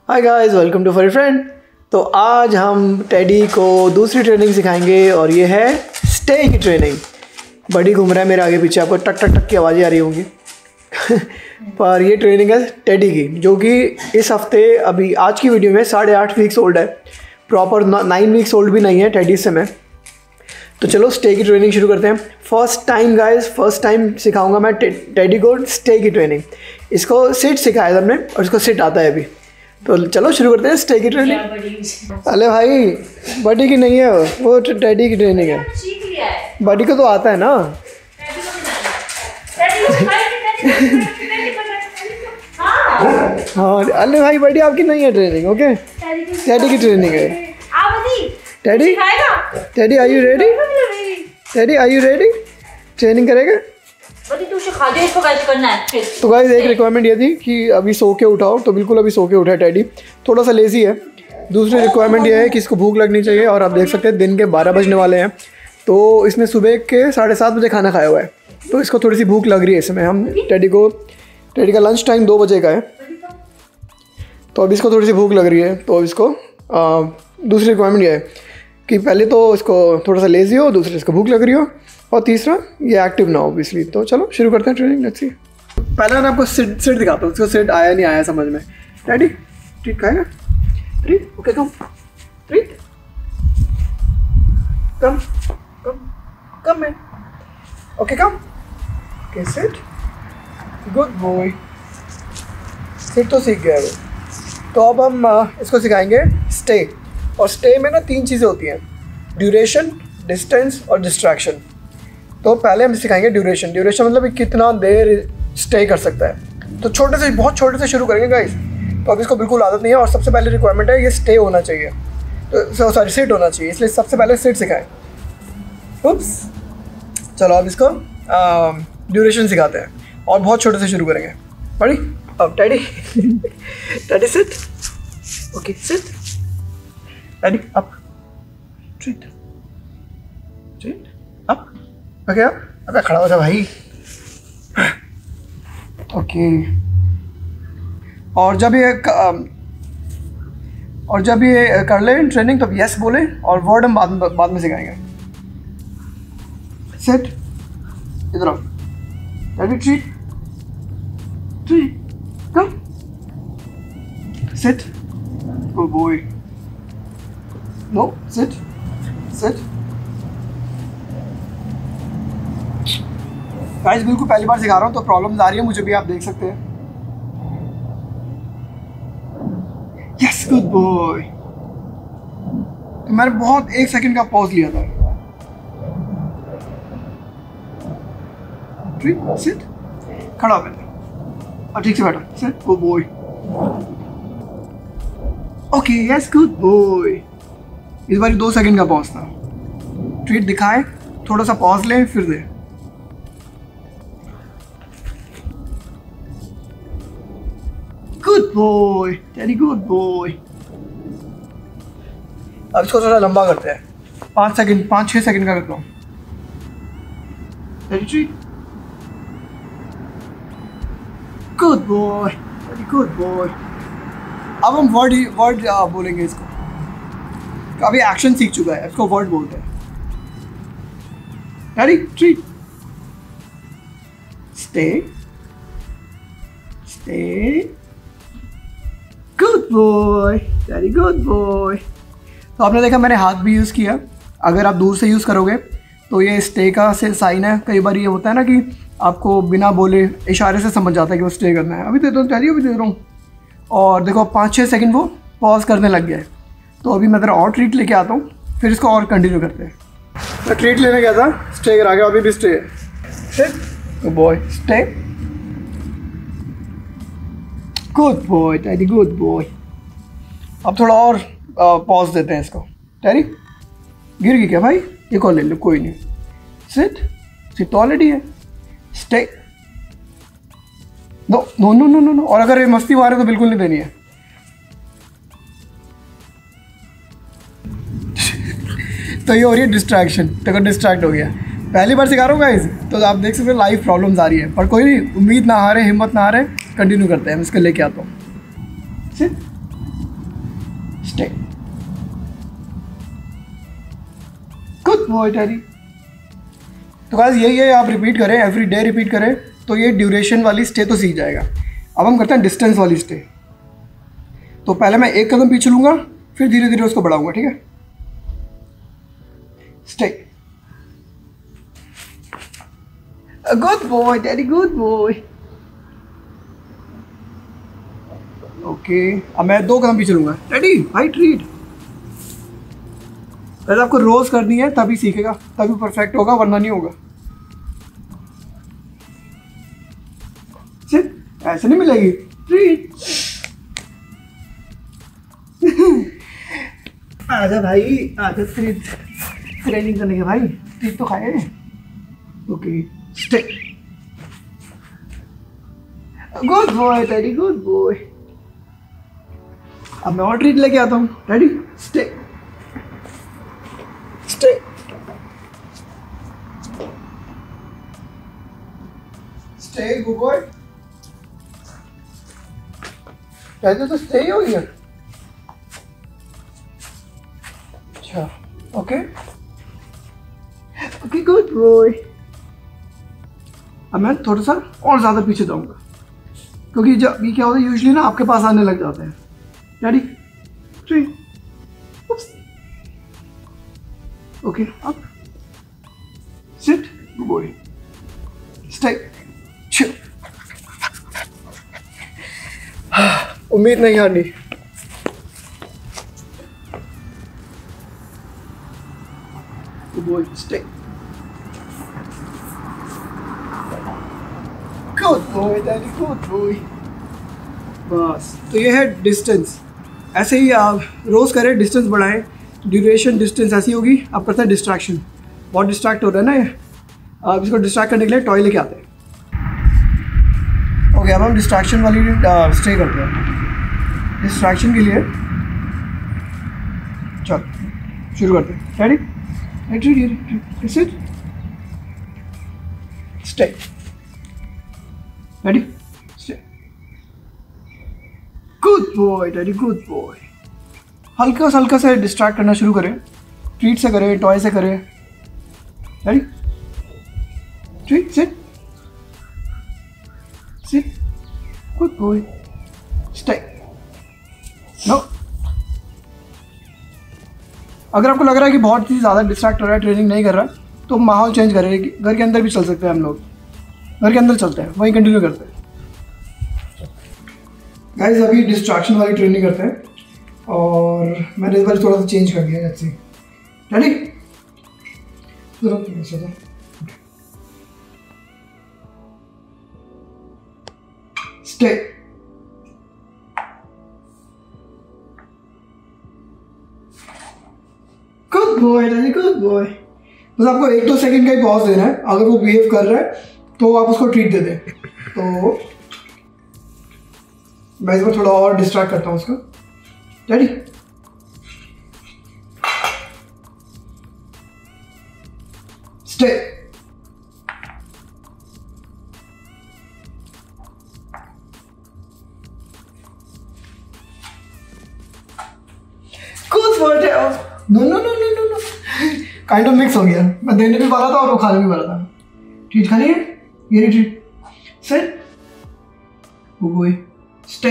Hi guys, welcome to furry friend. तो आज हम टेडी को दूसरी ट्रेनिंग सिखाएंगे और ये है स्टे की ट्रेनिंग। बड़ी घूम रहा है मेरे आगे पीछे, आपको टक टक टक की आवाज़ें आ रही होंगी पर ये ट्रेनिंग है टेडी की, जो कि इस हफ्ते अभी आज की वीडियो में 8.5 वीक्स ओल्ड है। प्रॉपर 9 वीक्स ओल्ड भी नहीं है टेडी से मैं। तो चलो स्टे की ट्रेनिंग शुरू करते हैं। First time guys, first time सिखाऊंगा मैं टेडी को स्टे की ट्रेनिंग। इसको सिट सिखाया था हमने और इसको सिट आता है अभी। तो चलो शुरू करते हैं स्टे की ट्रेनिंग। अरे भाई, बडी की नहीं है वो टेडी की ट्रेनिंग है। बडी को तो आता है ना। हाँ अरे भाई, बडी आपकी नहीं है ट्रेनिंग। ओके, टेडी की ट्रेनिंग है। Teddy Teddy are you ready? Teddy are you ready? Training करेगा? तो गाइस एक रिक्वायरमेंट ये थी कि अभी सो के उठाओ, तो बिल्कुल अभी सो के उठा है टेडी। थोड़ा सा लेजी है। दूसरी रिक्वायरमेंट ये है कि इसको भूख लगनी चाहिए, और आप देख सकते हैं दिन के 12 बजने वाले हैं। तो इसने सुबह के 7:30 बजे खाना खाया हुआ है, तो इसको थोड़ी सी भूख लग रही है इस समय। हम टेडी का लंच टाइम 2 बजे का है, तो अब इसको थोड़ी सी भूख लग रही है। तो अब इसको दूसरी रिक्वायरमेंट ये है कि पहले तो इसको थोड़ा सा लेजी हो, दूसरे इसको भूख लग रही हो, और तीसरा ये एक्टिव ना हो ऑब्वियसली। तो चलो शुरू करते हैं ट्रेनिंग। Let's see. पहले मैं आपको सिट दिखाता हूँ, उसको सिट आया नहीं आया समझ में। डैडी ट्रीट खाएगा? Treat okay, come treat, come come come में, okay come, okay sit, good boy. Sit तो सीख गया वो। तो अब हम इसको सिखाएंगे स्टे। और स्टे में ना 3 चीज़ें होती हैं: ड्यूरेशन, डिस्टेंस और डिस्ट्रैक्शन। तो पहले हम सिखाएंगे ड्यूरेशन। ड्यूरेशन मतलब कितना देर स्टे कर सकता है। तो छोटे से, बहुत छोटे से शुरू करेंगे गाइस। तो अब इसको बिल्कुल आदत नहीं है, और सबसे पहले रिक्वायरमेंट है ये स्टे होना चाहिए, तो सॉरी सिट होना चाहिए, इसलिए सबसे पहले सिट सिखाएं। उप्स, चलो अब इसको ड्यूरेशन सिखाते हैं, और बहुत छोटे से शुरू करेंगे। बड़ी अब Teddy Teddy sit, okay sit, Teddy up, treat treat up, okay अबे खड़ा हो जा भाई। ओके, और जब ये कर ले ट्रेनिंग तो यस बोले, और वर्ड हम बाद में सिखाएंगे। सेट, इधर आओ, Teddy treat treat, come sit, good boy, no sit sit. Guys बिल्कुल पहली बार सिखा रहा हूँ, तो प्रॉब्लम्स आ रही है मुझे भी, आप देख सकते हैं। Yes good boy. तो मैंने बहुत 1 सेकंड का पॉज लिया था। सिट, खड़ा हो पहले, और ठीक से बैठो। Sit, good boy, okay yes good boy. इस बार 2 सेकंड का पॉज था। ट्रीट दिखाए, थोड़ा सा पॉज ले, फिर दे। Good boy Teddy, good boy. अब इसको थोड़ा लंबा करते हैं, 5-6 सेकंड का करता हूँ। Teddy treat, good boy Teddy, good boy. अब हम वर्ड बोलेंगे इसको। तो अभी एक्शन सीख चुका है, इसको वर्ड बोलते हैं। Teddy treat, stay stay, good boy very good boy. तो आपने देखा मैंने हाथ भी यूज़ किया। अगर आप दूर से यूज़ करोगे तो ये स्टे का से साइन है। कई बार ये होता है ना कि आपको बिना बोले इशारे से समझ जाता है कि वो स्टे करना है। अभी दे दो, अभी दे रहा हूँ, और देखो 5-6 सेकंड वो पॉज करने लग गया है। तो अभी मैं तेरा और ट्रीट लेके आता हूँ, फिर इसको और कंटिन्यू करते हैं। मैं ट्रीट लेने गया था, स्टे करा गया, अभी भी स्टे है। Good boy, stay, good boy Teddy, good boy. अब थोड़ा और पॉज देते हैं इसको। टेडी गिर गई क्या भाई? ये कॉल ले लो, कोई नहीं। सिट, सिट तो ऑलरेडी है। Stay, no no no no no no. और अगर ये मस्ती मारे तो बिल्कुल नहीं देनी है। तो ये हो रही है डिस्ट्रैक्शन, तो डिस्ट्रैक्ट हो गया। पहली बार सिखा रहा हूँ गाइस, तो आप देख सकते हो लाइव प्रॉब्लम्स आ रही है, पर कोई नहीं, उम्मीद ना हारे, हिम्मत ना हारे, कंटिन्यू करते हैं। मैं इसको लेके आता हूँ। Stay, good boy Teddy. तो गाइस यही है, आप रिपीट करें, एवरी डे रिपीट करें तो ये ड्यूरेशन वाली स्टे तो सीख जाएगा। अब हम करते हैं डिस्टेंस वाली स्टे। तो पहले मैं एक कदम पीछे लूँगा, फिर धीरे धीरे उसको बढ़ाऊंगा, ठीक है। Stay, good boy daddy, good boy. Okay, अब मैं 2 कदम पीछे लूँगा। डैडी भाई ट्रीट। पहले आपको रोज करनी है, तभी सीखेगा, तभी परफेक्ट होगा, वरना नहीं होगा। ऐसे नहीं मिलेगी ट्रीट। आजा भाई, आजा ट्रेनिंग करने के भाई, ट्रीट तो खाए। Okay, stay, good boy daddy, good boy. अब मैं और ट्रीट लेके आता हूँ। Daddy stay, stay, stay, good boy. कहते तो स्टे ही हो गया। अच्छा, ओके ओके, गुड बॉय। अब मैं थोड़ा सा और ज़्यादा पीछे जाऊंगा, क्योंकि जब ये क्या होता है यूजुअली ना आपके पास आने लग जाते हैं। Daddy three, okay, up, sit, good boy, stay. उम्मीद नहीं हारनी। Good boy, stay. Good boy, Daddy, good boy. बस, तो ये है डिस्टेंस। ऐसे ही आप रोज करें, डिस्टेंस बढ़ाएं, ड्यूरेशन डिस्टेंस ऐसी होगी। आप करते हैं डिस्ट्रैक्शन, बहुत डिस्ट्रैक्ट हो रहा है ना ये, आप इसको डिस्ट्रैक्ट करने के लिए टॉय लेके आते हैं। ओके, अब हम डिस्ट्रैक्शन वाली स्टे करते हैं। डिस्ट्रैक्शन के लिए चलो शुरू करते हैं। Ready, sit, stay, ready, stay, good boy daddy, good boy. हल्का से डिस्ट्रैक्ट करना शुरू करें, ट्रीट से करें, टॉय से करें। Ready, treat, sit, sit, good boy, stay, no. अगर आपको लग रहा है कि बहुत ही ज़्यादा डिस्ट्रैक्ट हो रहा है, ट्रेनिंग नहीं कर रहा, तो माहौल चेंज करें। घर के अंदर भी चल सकते हैं हम लोग, घर के अंदर चलते हैं, वहीं कंटिन्यू करते हैं। गाइस अभी डिस्ट्रैक्शन वाली ट्रेनिंग करते हैं, और मैंने इस बार थोड़ा सा चेंज कर दिया। जैसे ready, stay, good boy daddy, good boy. बस आपको 1-2 सेकंड का ही पॉज देना है। अगर वो बिहेव कर रहा है तो आप उसको ट्रीट दे दें। तो मैं इस बार थोड़ा और डिस्ट्रैक्ट करता हूँ उसको। Daddy, stay, good boy. No no no no no no, kind of mix हो गया। मैं देने भी वाला था और वो खाने भी वाला था। ट्रीट खानी है, ये नहीं treat, sit, good boy, stay,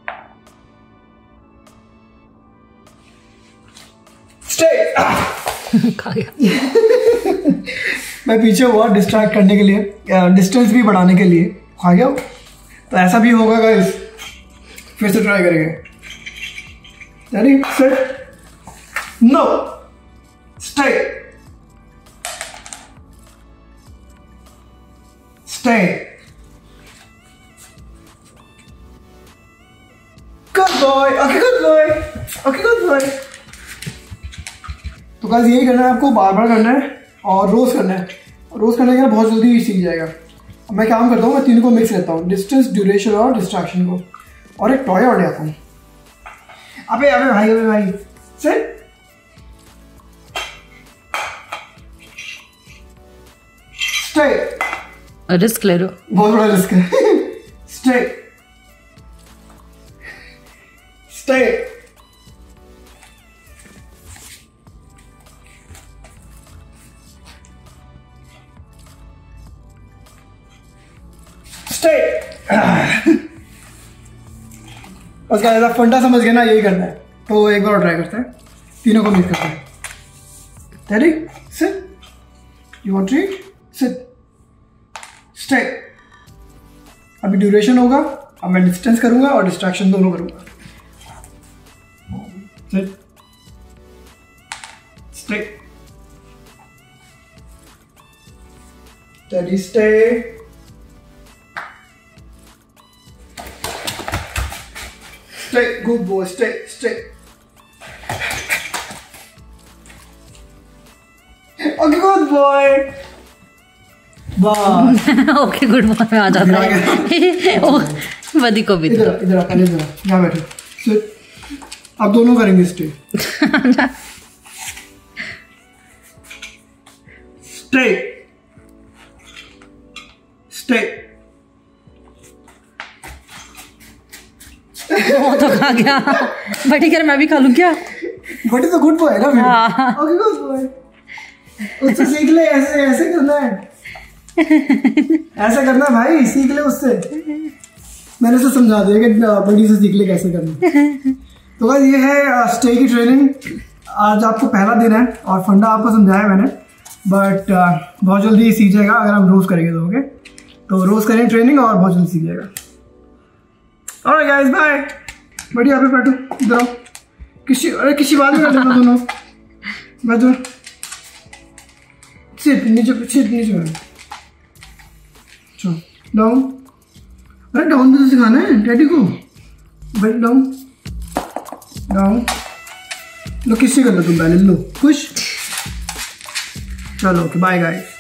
stay. खा गया। मैं पीछे हुआ डिस्ट्रैक्ट करने के लिए, डिस्टेंस भी बढ़ाने के लिए। खा गया। तो ऐसा भी होगा गाइस, फिर से ट्राई करेंगे। Ready, set, no, stay, stay, good boy, okay good boy, okay good boy. तो गाइस यही करना है आपको, बार बार करना है और रोज करना है। रोज करने के बाद बहुत जल्दी सीख जाएगा। अब मैं काम करता हूँ, मैं तीनों को मिक्स करता हूँ, डिस्टेंस, ड्यूरेशन और डिस्ट्रैक्शन को, और एक टॉय और ले आता हूँ। अबे अबे भाई, अबे भाई, सेट, स्टे। रिस्क ले लो, बहुत बड़ा रिस्क है। स्टे, स्टे, उसका ऐसा फंडा समझ गया ना, यही करना है। तो एक बार और ट्राई करते हैं, तीनों को मिक्स करते हैं। Ready, sit, you want treat, sit, stay. अभी ड्यूरेशन होगा, अब मैं डिस्टेंस करूंगा और डिस्ट्रैक्शन दोनों करूंगा। Sit, stay, steady, stay, stay, good boy, stay, stay. Okay, good boy. बस। ओके गुड बॉय में आ जाता है। ओ वदी को भी इधर इधर पहले इधर यहाँ बैठो। सिट, अब दोनों करेंगे स्टे। Stay, stay. वो तो खा गया, बट ठीक है मैं भी खा लूँ क्या? बट तो गुड बॉय है ना फिर। ओके गुड बॉय, उससे सीख ले, ऐसे ऐसे करना है, ऐसा करना है भाई, सीख ले उससे। मैंने उसे समझा दिया कि बड़ी से सीख ले कैसे करना। तो बस ये है स्टे की ट्रेनिंग। आज आपको पहला दिन है और फंडा आपको समझाया मैंने, बट बहुत जल्दी सीख जाएगा अगर हम रोज करेंगे तो। ओके, तो रोज करें ट्रेनिंग और बहुत जल्दी सीख जाएगा। Alright guys, bye. बढ़िया, यहाँ पे बैठो, इधर आओ। किसी बात नहीं करना दोनों, बैठो। सिट नीचे, सिट नीचे बैठो। चलो डाउन। अरे डाउन भी तो सिखाना है डैडी को। बैठ, डाउन, डाउन। लो किससे कर लो तुम पहले, लो खुश। चलो ओके, बाय गाइस।